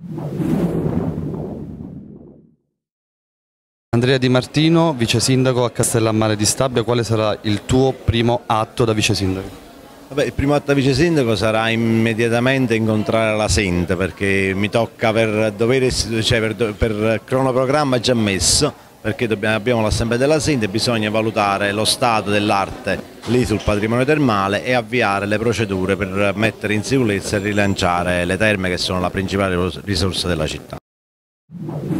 Andrea Di Martino, vice sindaco a Castellammare di Stabia, quale sarà il tuo primo atto da vice sindaco? Vabbè, il primo atto da vice sindaco sarà immediatamente incontrare la Sente, perché mi tocca per cronoprogramma già messo, perché abbiamo l'assemblea della Sente e bisogna valutare lo stato dell'arte lì sul patrimonio termale e avviare le procedure per mettere in sicurezza e rilanciare le terme, che sono la principale risorsa della città.